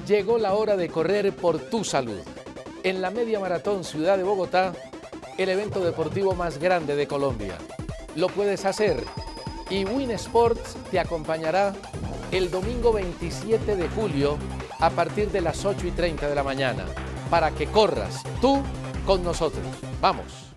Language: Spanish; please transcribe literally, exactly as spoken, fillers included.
Llegó la hora de correr por tu salud. En la Media Maratón Ciudad de Bogotá, el evento deportivo más grande de Colombia. Lo puedes hacer y Win Sports te acompañará el domingo veintisiete de julio a partir de las ocho y treinta de la mañana para que corras tú con nosotros. ¡Vamos!